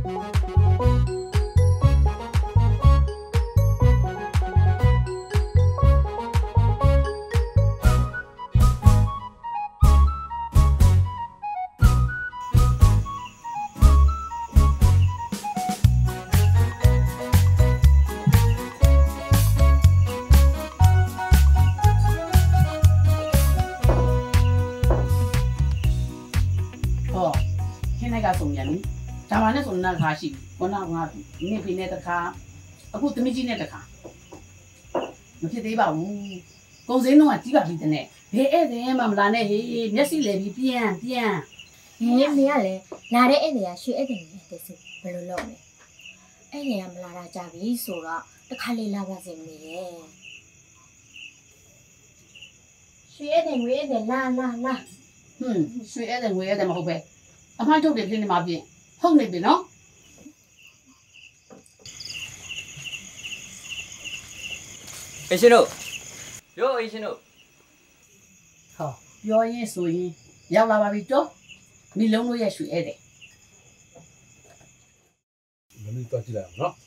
နဲ့ဆိုနာခါရှိခုနကငါနေဖိနေတခါအခုသမီးကြီးနဲ့တခါမဖြစ်သေးပါဘူးကုန်စင်းတော့ကြီးပါပြီတဲ့ဘယ်ဧည့်သည်မှမလာနဲ့ဟေးမျက်စိလဲပြီးပြန်ဟင်းမင်းကလည်းလာတဲ့ဧည့်သည်ကရွှေဧည့်သည်နဲ့တည်းဆိုဘယ်လိုလုပ်လဲဧည့်သည်ကမလာတာကြပြီဆိုတော့တခါလေးလာပါစေမင်းရဲ့ရွှေဧည့်သည်ငွေဧည့်သည်လာရွှေဧည့်သည်ငွေဧည့်သည်မဟုတ်ပဲအမိုက်ထုတ်တယ်ဖြစ်နေမှာပြင်ဟုတ်နေပြီနော်အေးရှင်တို့ရောအေးရှင်တို့ဟောပြောရင်ဆိုရင်ရောက်လာပါပြီတော့မိလုံးလို့ရရွှေဧည့်သည်မင်းတော့ကြည့်လိုက်နော်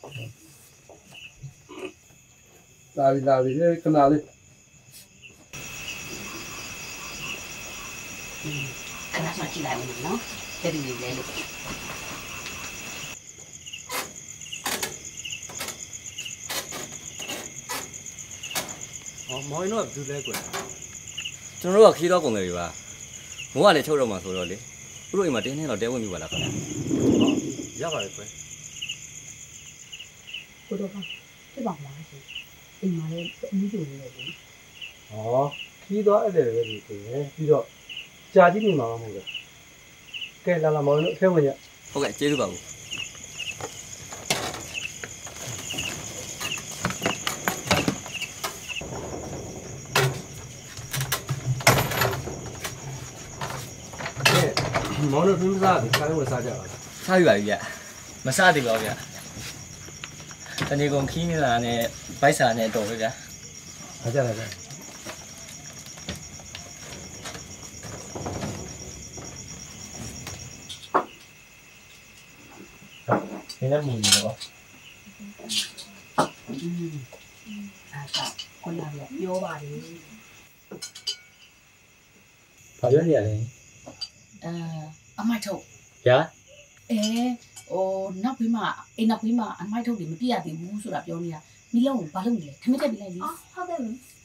လာပြီခဏလေးခဏမှကြည့်လိုက်ဦးနော်တဲ့ဒီလေးလဲလို့မောင်တို့ကဘူးလဲကွယ်ကျွန်တော်တို့ကခီးတော့ကုန်တယ်ပြီပါမိုးကလည်းချုပ်တော့မှာဆိုတော့လေသူတို့အိမ်မှာတင်းနေတော့တဲဝင်ပြီပါလားခင်ဗျာရပါတယ်ကွယ်ကိုတော့ဖြစ်ပါမလားရှင်အိမ်မှာလည်းအမှုတွေနေတယ်ဗျဟောခီးတော့အဲ့ဒါပဲဒီကွယ်ပြီးတော့ကြာကြည့်နေမှာမဟုတ်ဘူးကဲလာမောင်တို့အထဲဝင်ရဟုတ်ကဲ့ကျေးဇူးပါဘူးမောင်တို့သူစားတယ်ခါလေးဝယ်စားကြပါလားစားပြီပါပြီဗျမစားသေးပါဘူးဗျတနေ့ကုန်ခီးနေတာနဲ့ဗိုက်စာနဲ့တော်ပဲဗျလာကြနည်းနည်းမူနေတော့အဲ့ဒါကိုလာပြပြောပါလေဘာပြောနေရလဲအမိုက်ထုတ်ဗျာနောက်ပြီးမှအိမ်နောက်ပြီးမှအမိုက်ထုတ်တွေမပြည့်ရသေးဘူးဆိုတာပြောနေတာမိလုံးကိုဘာလုပ်နေလဲထမင်းတက်ပြလိုက်လေဟုတ်ကဲ့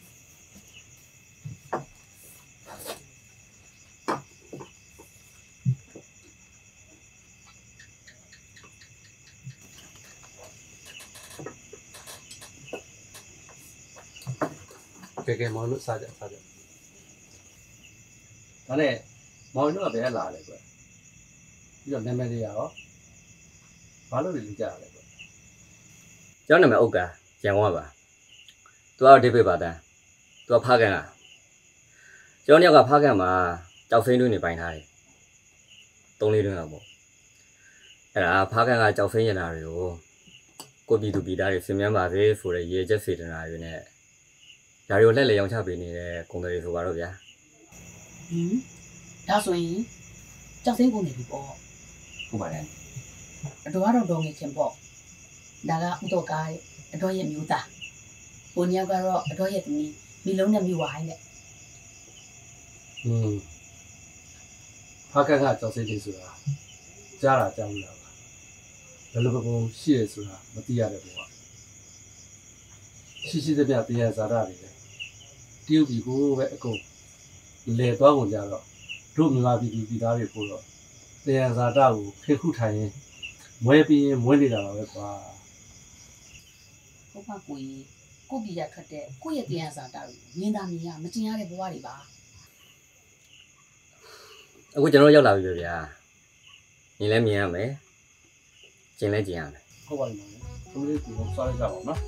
ကဲမောင်တို့စားကြဒါနဲ့မောင်တို့ကဘယ်လာလဲကွပြီးတော့နာမည်တွေရောဘာလို့လူကြရလဲကွကျောင်းနာမည်ဥက္ကာရန်ကုန်ပါသူကတော့ဒေးဗစ်ပါတန်းသူကဖားကန်ကကျောင်းတယောက်ကဖားကန်မှာကြောက်စိမ့်တွင်းနေပိုင်ထားတယ်3-4တွင်းလောက်ပေါ့အဲ့ဒါဖားကန်ကကြောက်စိမ့်ရတာတွေကိုကိုပြည်သူပြည်သားတွေစင်မြန်းပါစေဆိုတဲ့ရေချက်စေတနာတွေနဲ့ဒါတွေကိုလက်လေရောင်းချပေးနေတဲ့ကုန်တယ်တွေဆိုပါတော့ဗျာဒါဆိုရင်ကြောက်စိမ့်ကုန်နေပြီပေါ့ဟုတ်ပါတယ်အတော်ကတော့တော်ငယ်ချင်းပေါ့ဒါကဥတော်ကားအတော်ရဲ့မျိုးသားကိုညောက်ကတော့အတော်ရဲ့သမီးမိလုံးနဲ့မြို့ဝိုင်းတဲ့ဖားကကကြောက်စိမ့်တွေဆိုတာကြားတာကြားလို့လားဘယ်လိုပုံရှိရဆိုတာမသိရတဲ့ဘုရားရှိသမျှတရားဇာတာတွေလည်းတရုတ်ပြည်ကိုပဲအကုန်လဲသွားကုန်ကြတော့တို့မြန်မာပြည်သူပြည်သားတွေပို့တော့တရားဇာတာကိုခေခုထိုင်ရင်မွဲပြီးရင်မွဲနေတာပါပဲကွာဟုတ်ပါကိုပြည်ရထွက်တဲ့ကိုရဲ့တရားဇာတာကိုမြင်တာမြင်ရမကျင်ရတဲ့ဘဝတွေပါအခုကျွန်တော်ရောက်လာပြီဗျာမြင်လဲမြင်ရမယ်ကျင်လဲကျင်ရမယ်ဟုတ်ပါပြီမောင်သမီးကိုစားလိုက်ကြပါဦးနော်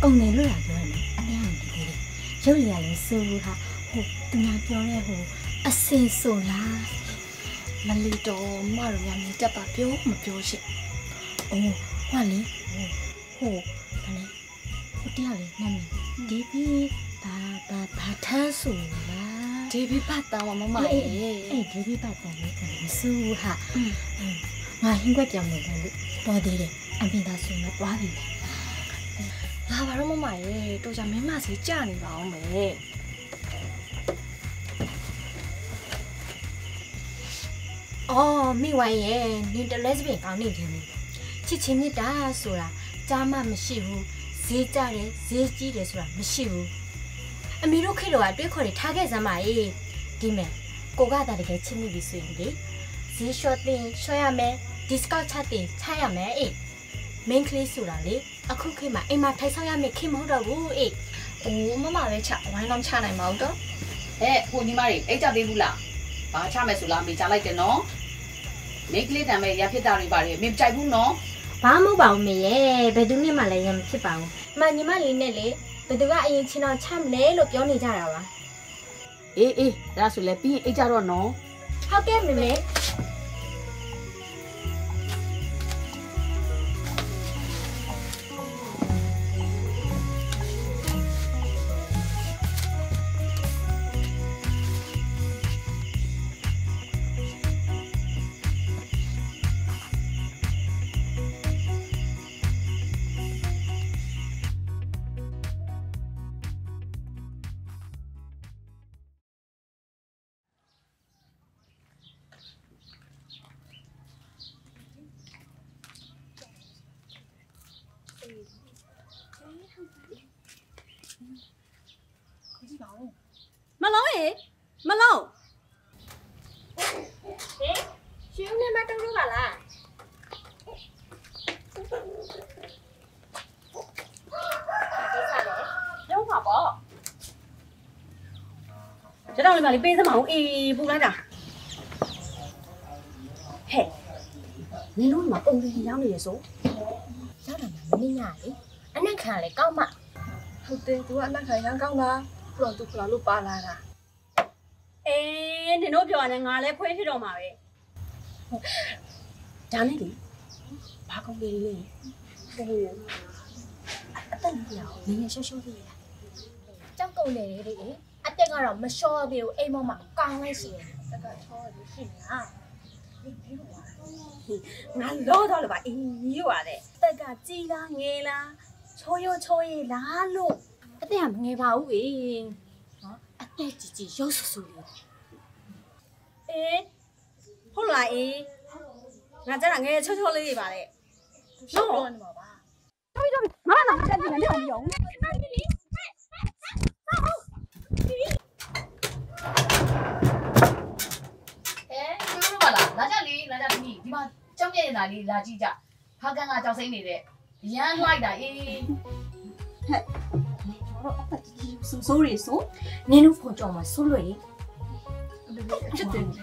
ကုန်နေလို့ရပြောတယ်အနည်းငယ်ဒီလေးရုပ်ရည်လည်းစိုးဘူးဟာဟိုသူများပြောတဲ့ဟိုအစင်ဆိုလားမလီတော်မတို့များမြင်တတ်ပါပြောမပြောရှင့်အိုးဟွာလေဟိုဘာလဲဟိုတရားလေးနာမည်ဒီဘီဘာထမ်းဆိုလားဒီဘီပတ်တာမမရဲ့ဒီဘီပတ်တာလေးကမစိုးဘူးဟာငါဟင်းခွက်ပြောင်းနေတယ်လို့တော်သေးတယ်အပြင်သားဆိုတော့တွားပြီလာပါတော့မမရဲ့တော်ကြမင်းမစီကြာနေပါအောင်မယ်အော်မိဝိုင်းရဲ့နင်တလဲစပင်ကောင်းနေတယ်ချစ်ချင်းမြတ်တာဆိုတာကြားမှမရှိဘူးဈေးကြတယ်ဈေးကြီးတယ်ဆိုတာမရှိဘူးအမေတို့ခေတ်တော့တွေးခေါ်တွေထားခဲ့စမ်းပါအေးဒီမဲ့ကိုကတာတကယ်ချစ်မိပြီဆိုရင်လေဈေးလျှော့တင်လျှော့ရမယ် discount ချတင်ချရမယ်အေး main class ဆိုတာလေအခုခေတ်မှာအိမ်မှာထိုင်ဆောင်ရမယ်ခေတ်မဟုတ်တော့ဘူးအေးအိုးမမပဲချဝိုင်းတော့ချနိုင်မအောင်တော့ဟိုညီမတွေအိတ်ကြသေးဘူးလားဘာချမယ်ဆိုလားမေးချလိုက်တယ်နော်မိကလေးတံမဲ့ရဖြစ်တာတွေပါတယ်မင်းကြိုက်ဘူးနော်ဘာမဟုတ်ပါဘူးမေရဲ့ဘယ်သူနဲ့မှလည်းရမဖြစ်ပါဘူးမညီမလေးနဲ့လေဘယ်သူကအရင်ချင်းတော့ချမလဲလို့ပြောနေကြတာပါအေးဒါဆိုလဲပြီးအိတ်ကြတော့နော်ဟုတ်ကဲ့မေမလုံးရေမလုံးဟင်ရှင်ဦးနဲ့မတူလို့ပါလားရုံးပါပေါ့ကျတော့လေမလေးပေးစမအောင်အေးပူလိုက်တာဟဲ့နင်တို့ကပုံလေးရောင်းနေရဆိုရောက်တာမင်းညလေအနက်ခံလေကောက်မှဟုတ်တယ်သူကအနက်ခံရမ်းကောင်းတာဘလို့သူဖလာလို့ပါလာတာအေးနင်တို့ပြောရတယ်ငါလည်းခွေးဖြစ်တော့မှာပဲဒါနဲ့လေဘာကုန်လေးလဲဟိုအတက်ကြီးရောနင်ရရှော့ရှော့လေးလားကြောက်ကုန်နေလေလေအတက်ကတော့မလျှော့သေးဘူးအိမ်မောင်မှာကောင်းလိုက်ရှိတယ်တက်ကချောလို့ရှိနေတာငါလောတော့လို့ပါအင်းကြီးရွာတဲ့တက်ကကြီးလားငယ်လားချောရောချောရည်လားလို့အတက်ကမငယ်ပါဘူးအေးနော်အတက်ကြီးရုပ်ဆူဆူလေးအေးဟုတ်လားအေးငါကျတော့ငယ်ချောချောလေးတွေပါတဲ့နော်ပြောနေမှာပါတော်ပြီမမလာတက်ကြည့်နေတယ်ရောလာကြလေလာကြသမီးဒီမှာကြောက်ရည်လာလေးလာကြည့်ကြဖားကန်ကကြောက်စိမ့်နေတဲ့ရမ်းလိုက်တာအေးဟဲ့တော့အပတ်ကြီးစိုးရီဆိုနင်းတို့ဖုန်ကြောင်မှာစိုးလွယ်ချစ်တယ်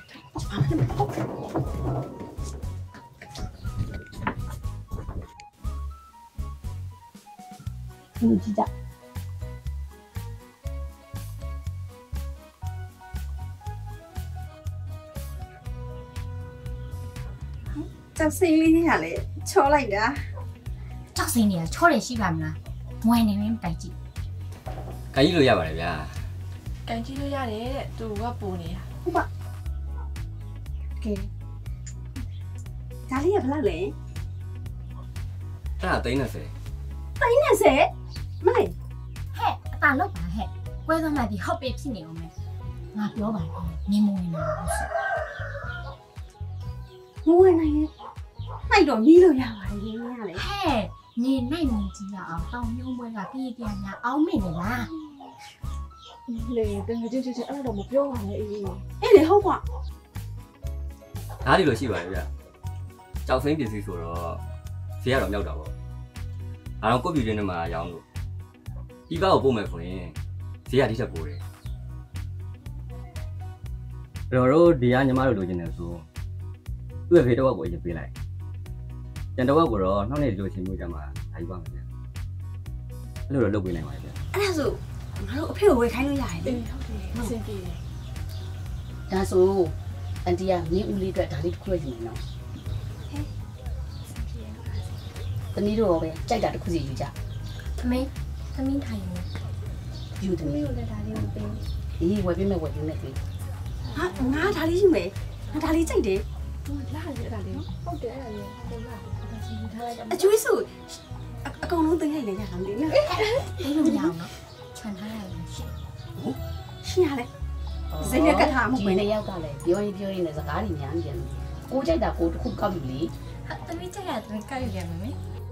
လူကြည့်ကြကြောက်စိမ့်လေးတွေကလည်းချောလိုက်တာကြောက်စိမ့်တွေကချောတယ်ရှိပါမလားမွေးနေမင်းတိုက်ကြည့်ခိုင်းကြည့်လို့ရပါတယ်ဗျာကန်ကြည့်လို့ရတယ်တဲ့သူကပူနေတာဟုတ်ပါကဲဒါလေးကဘယ်လောက်လဲအဲ့ဒါ30 မလေးဟဲ့အตาလောက်ပါဟဲ့ကွဲသွားမှဒီဟော့ပေးဖြစ်နေအောင်မယ်ငါပြောပါမယ်နင်းမဝင်နေဘူးမဝင်နိုင်ရဲ့နိုင်တော့နီးလို့ရပါတယ်နင်းရတယ်ဟဲ့နေနိုင်နေကြည့်ရအောင်တောင်းမြုံးပွဲကပြည့်ပြညာအောင်မင်းနေလားလေတကယ်ချင်းအဲ့တော့မပြောပါနဲ့အေးလေဟုတ်ပါဒါတွေလို့ရှိပါတယ်ဗျာကြောက်စိမ့်ပစ္စည်းဆိုတော့ဈေးကတော့မြောက်တာပေါ့အားလုံးကွန်ပျူတာနဲ့မှာရောင်းလို့ဒီကားကိုပို့မယ်ဆိုရင်ဈေးကဒီချက်ပိုတယ်ကျွန်တော်တို့ဒီကညီမတို့လိုချင်တယ်ဆိုသူ့ရဲ့ဖေးတော့ကိုအရင်ပေးလိုက်ကျန်တော့ကိုတော့နောက်နေ့လိုချင်မှုကြမှာဒါယူပါမယ်ဗျာအဲ့လိုတော့လုပ်ပေးနိုင်ပါလေဗျာအဲ့ဒါဆိုငါတို့အဖေကိုဝယ်ခိုင်းလို့ရတယ်လေဟုတ်တယ်စင်ပြေတယ်ဒါဆိုအန်တီကမင်းဦးလေးအတွက်ဒါလေးတစ်ခုရယူမယ်နော်တမီးတို့ရောပဲကြိုက်တာတစ်ခုစီယူကြအမေသမီးထိုင်နေယူတသမီးမီးကိုလည်းဒါလေးကိုပေးအေးဝယ်ပေးမယ်ဝယ်ပေးမယ်လေငါဒါလေးယူမယ်ငါဒါလေးကြိုက်တယ်လာရတာလေဟုတ်တယ်အဲ့ဒါလေးကိုလာဒါစီထားလိုက်တာအကျွေးစုအကုန်လုံးသိမ်းလိုက်လေရတာမသိဘူးအဲ့လိုမရအောင်နော်ခြံထားရတယ်ရှင်းရှင်းရလေစိတ်နဲ့ကတ်ထားမှုပဲဒီနဲ့နှစ်ယောက်ကလည်းပြောရင်လည်းစကားတွေများနေတယ်ကိုကြိုက်တာကိုတစ်ခုကောက်ယူလေသမီးကြက်ရသမီးကောက်ယူရမယ်မေ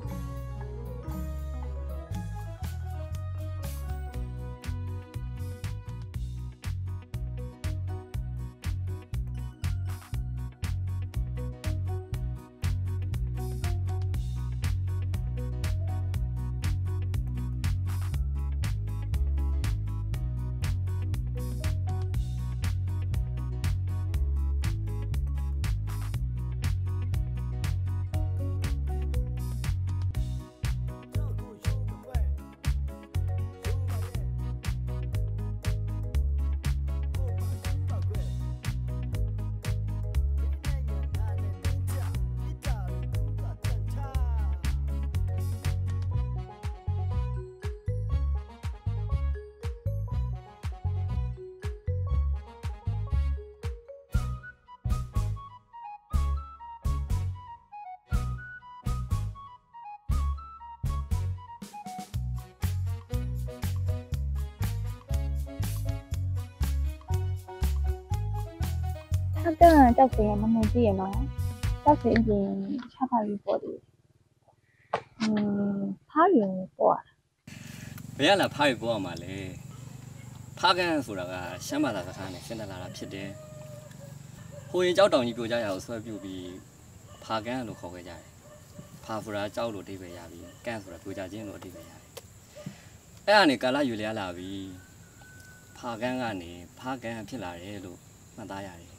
他跟教学能不能接吗？教学已经差他一波的，他远过。 ဘယ်ကလာဖားရပေါ်မှာလဲဖားကန်ဆိုတာကရှမ်းဘာသာစကားနဲ့ဆင်းသက်လာတာဖြစ်တယ်ဟိုရင်ကြောက်တောင်ကြီးပြိုကြရအောင်ဆွဲပြုတ်ပြီးဖားကန်လို့ခေါ်ခဲ့ကြတယ်ဖာဆိုတာကြောက်လို့အဓိပ္ပာယ်ရပြီးကန်ဆိုတာပြိုကြခြင်းလို့အဓိပ္ပာယ်ရတယ်အဲ့ဒါနဲ့ကာလယူလျားလာပြီးဖားကန်ကနေဖားကန်ဖြစ်လာတယ်လို့မှတ်သားရတယ်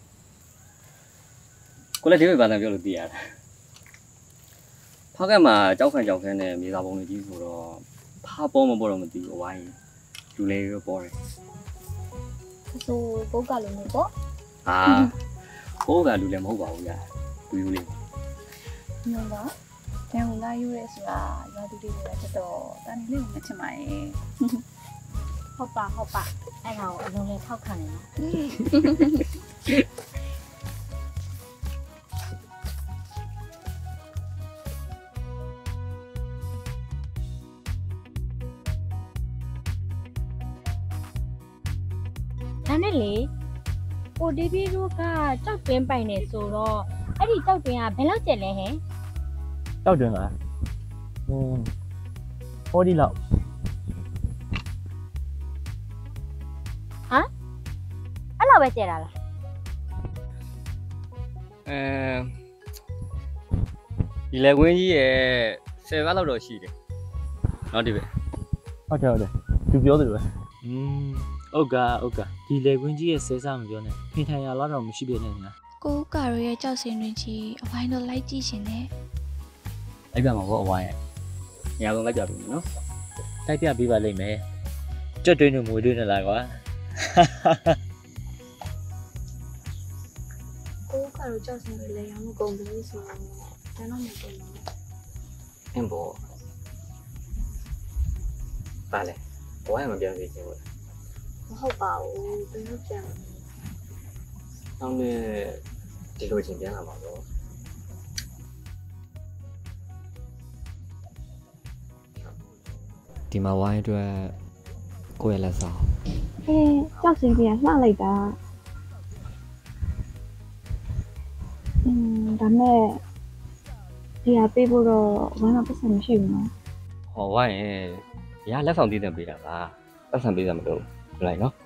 ကိုလည်းဒီဘက်ဘာသာပြောလို့သိရတာဖားကန်မှာကြောက်ခန်းနဲ့မြေစာပုံတွေကြီးဆိုတော့ ဖားပေါ်မပေါ်တော့မသိဘူးအဝိုင်းလူလေးရောပေါ်တယ်他说不搞了没过， ဟာဟိုးကလူလည်းမဟုတ်ပါဘူးညာလူယူလေး没有吧？这样那有的是啊，要对对对，这都，但你那个去买。 ဟုတ်ပါအဲ့ဒါကိုအလုံးလေးထောက်ခံနေနော်ဒါနဲ့လေကိုဒီဘီတို့ကကြောက်တွင်းပိုင်နေဆိုတော့အဲ့ဒီကြောက်တွင်းကဘယ်လောက်ကျက်လဲဟဲ့တောက်တွင်လားဟောဒီလောက်အဲ့လောက်ပဲကျက်တာလားဒီလေကွင်းကြီးရဲ့10ဘက်လောက်တော့ရှိတယ်နောက်ဒီပဲဟုတ်တယ်သူပြောသလိုပဲဟုတ်ကဒီလေကွင်းကြီးရဲ့ဆဲစားမပြောနဲ့ဖင်ထိုင်ရလောက်တော့မရှိပြနေလားကိုကာရိုရဲ့ကြောက်စင်တွင်ကြီးအဝိုင်းတော့လိုက်ကြည့်ရှင်တယ်လိုက်ပြမှာပေါ့အဝိုင်းရဲ့ညကုန်လိုက်ပြပြီနော်တိုက်ပြပေးပါလိမ့်မယ်ကြွတ်တွင်းတို့မွေတွင်းနဲ့လားကွာကိုကာရိုကြောက်စင်တွေလည်းရမှုကုန်ပြီဆိုတော့ကျွန်တော်မကုန်ဘူးအင်းပေါ့ပါလေအဝိုင်းမပြောင်းသေးချင်ဘူးမဟုတ်ပါဘူးဘယ်လိုပြန်လဲနောက်နေ့ဒီလိုချင်းပြန်လာပါတော့ဒီမှာဝိုင်းအတွက်ကိုယ့်ရဲ့လက်ဆောင်ကြောက်စင်ပြန်လှလိုက်တာဒါမဲ့ဒီဟာပေးဖို့တော့ဘာမှပတ်စံမရှိဘူးနော်ဟောဝိုင်းရဲ့ဒီကလက်ဆောင်တည်တဲ့ပေးတာပါပတ်စံပေးတာမလို့ပြလိုက်နော်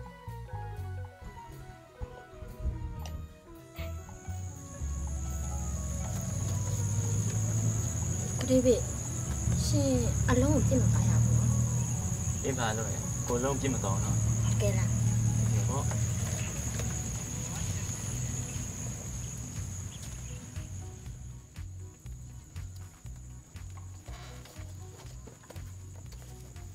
ကိုဒီဘီရှင်အလုံးကိုပြစ်မပါရဘူးနော်ပြင်ပါလို့ကိုလုံးပြစ်မတော်နော်ကဲလားဒီပေါ့ဟ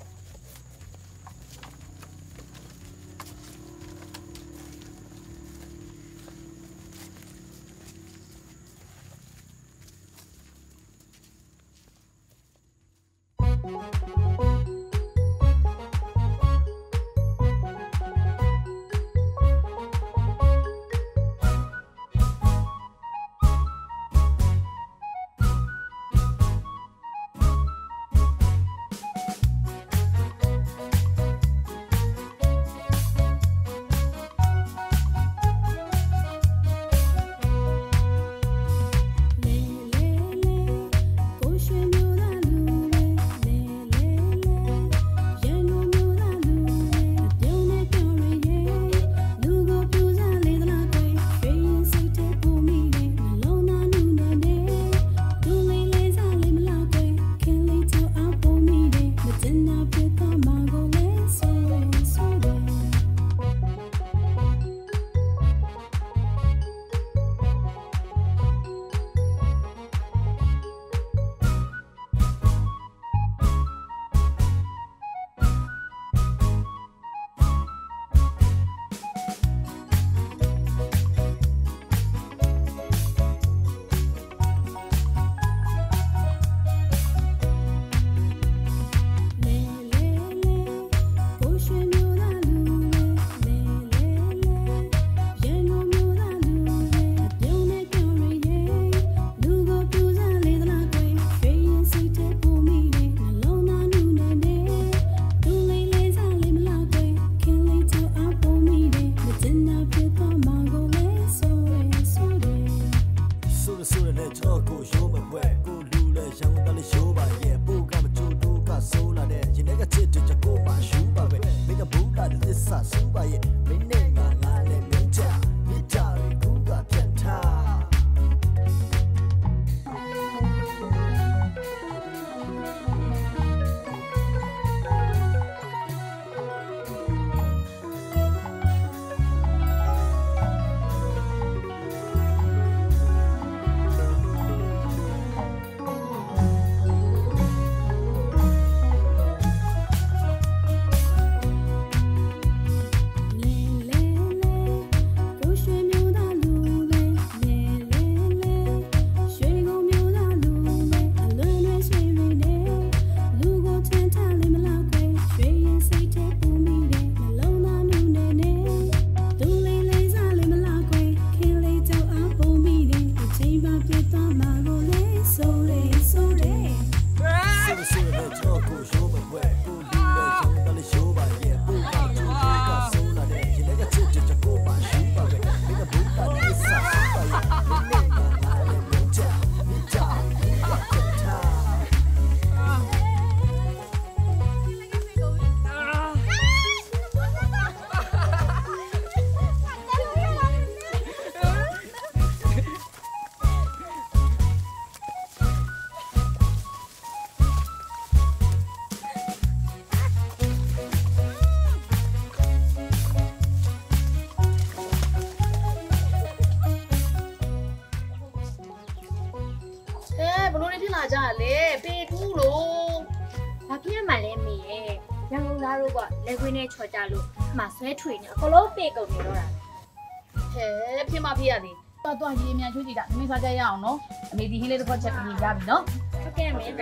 ကြလေပေတူးလို့ဘာဖြစ်မှလဲမေရဲ့ရန်ကုန်သားတို့ကလက်ခွေးနဲ့ချော်ကြလို့အမှဆွဲထွေနေအကလုံးပေကုန်နေတော့တာဟဲ့ဖြစ်မဖြစ်ရသေးတော့ရေမြန်ချွေးကြည့်တာမင်းစားကြရအောင်နော်အမေဒီဟင်းလေးတစ်ခွက်ချက်ပြီးရပြီနော်ဟုတ်ကဲ့မေ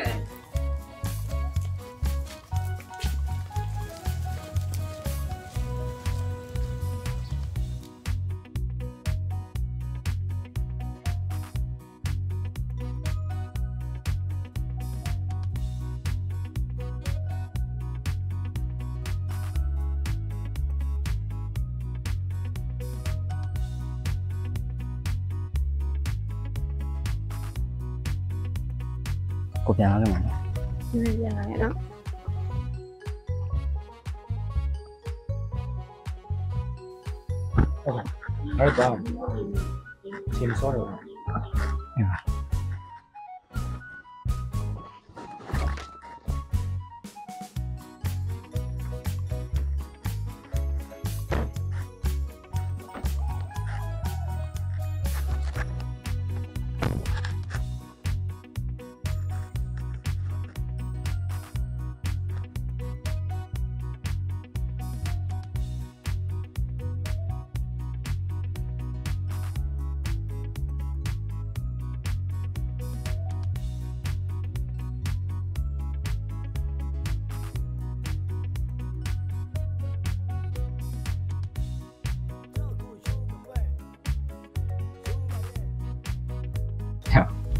ကိုပြန်လာခဲ့မှာနော်ပြန်လာခဲ့နော်ဟုတ်ကဲ့အဲ့ဒါချင်းစောတော့အေးပါ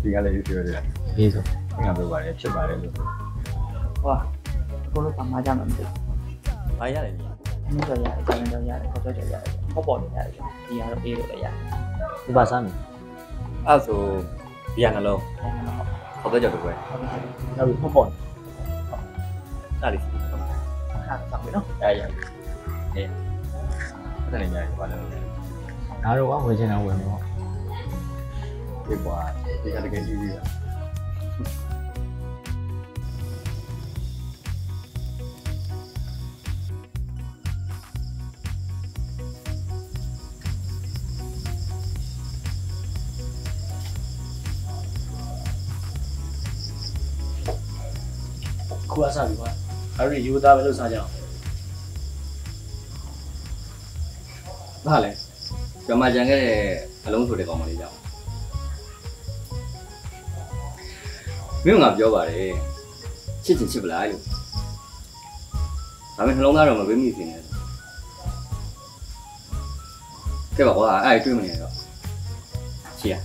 ဒီကလည်းပြောတယ်အေးဆိုငါပြောပါတယ်ဖြစ်ပါတယ်လို့ဟွာဘလို့ပါမကြမှာမသိဘာရတယ်ဘူးမင်းတို့ရတယ်ကျွန်တော်ရတယ်ခေါ်တော့ရတယ်ဟောပေါ်နေရတယ်ဒီကတော့အေးလို့လည်းရတယ်ဒီပါစားမယ်အဲ့ဆိုဒီကနှလုံးဟောတော့ကြတော့ပဲနောက်ပြီးဟောပေါ်နေအဲ့ဒီခါဆောင်ပြီနော်အဲ့ရအေးအဲ့ဒါလည်းညာဘာလဲငါတို့ကဝယ်ချင်တာဝယ်မှာဒီကွာဒီကတကယ်ကြီးကြီးอ่ะခုအစားပြီကွာအဲ့ဒီယူသားပဲလို့စားကြအောင်ဘာလဲကျမကြံခဲ့တဲ့အလုံးဆိုတဲ့ကောင်မလေးကြောင့်မင်းကပြောပါတယ်ချစ်ချင်ချစ်ပလားလို့ဒါပေမဲ့နှလုံးသားတော့မပေးမိစေနဲ့ကဲပါကွာအဲ့တွေ့မနေတော့ချီရ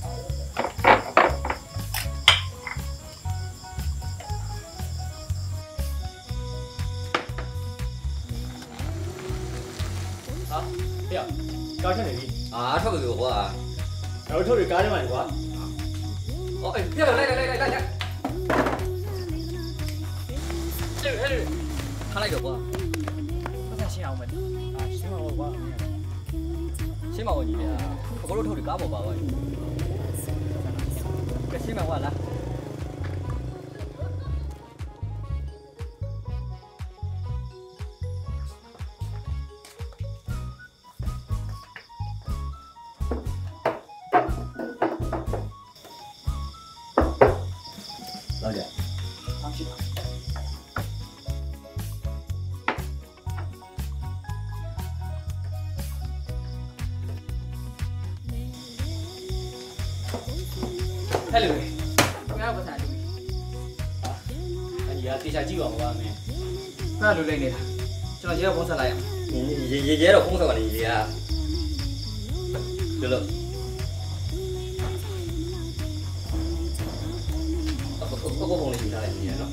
ကားထွက်နေပြီအားထွက်ပြီကွာကျွန်တော်တို့တွေကားထဲမှာနေကွာဟောအေးပြလိုက်ခလိုက်တော့ကွာပတ်သက်ရှင်းအောင်မယ်ရှင်းမှာပေါ့ကွာရှင်းမဝင်ကြီးဗျာအကောလို့ထုတ်ပြီးကားပေါ်ပါသွားပြီကဲရှင်းမကွာလားလောက်ကြအောင်ရှိပါဟဲ့လူခင်ဗျားပတ်သက်တယ်အညီကတေချာကြည့်ပါဦးကွာမင်းငါလူလိမ့်နေတာကျွန်တော်ရဲဖုန်းဆက်လိုက်အောင်ရေတော့ဖုန်းဆက်ပါလေရေကဒီလိုအခုဖုန်းလေးယူထားလိုက်ရေနော်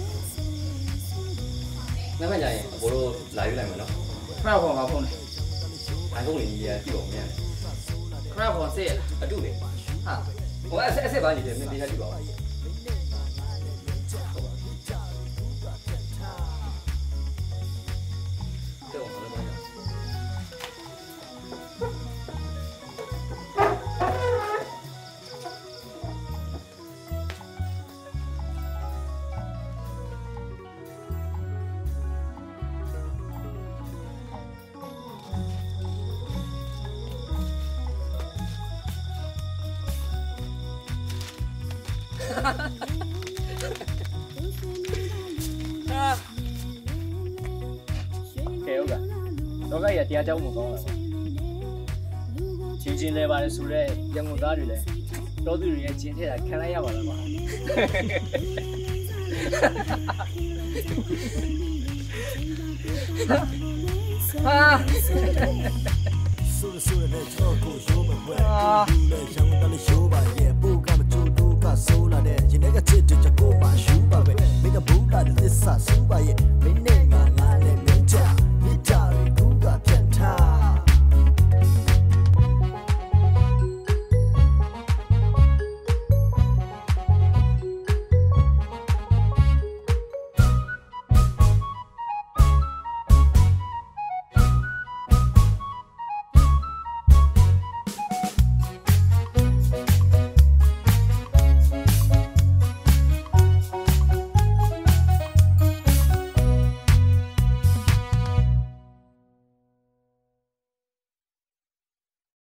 နောက်မှကြာရင်အကိုတို့လာယူလိုက်မယ်နော်ခဏဖုန်းပါဖုန်းလေအိုင်ဖုန်းလေးကြီးကြည့်ပါဦးမြန်ခဏဖုန်းဆက်ရအတူလေဟာဟိုအဆက်ပါနေတယ်မင်းတရားကြည့်ပါဦးကဲဟုတ်လားတော့ကရတရားကြောင်းမကောင်းလားချင်းချင်းလဲပါတယ်ဆိုတော့ရန်ကုန်သားတွေလည်းတော်သူတွေရဲ့ချင်းထက်တာခံလိုက်ရပါလားကွာဟာ说的在超过小门外，路来香港的小白也不敢么做多个收了的，今天个车就叫过把修吧喂，每个不打的是啥收吧耶，每年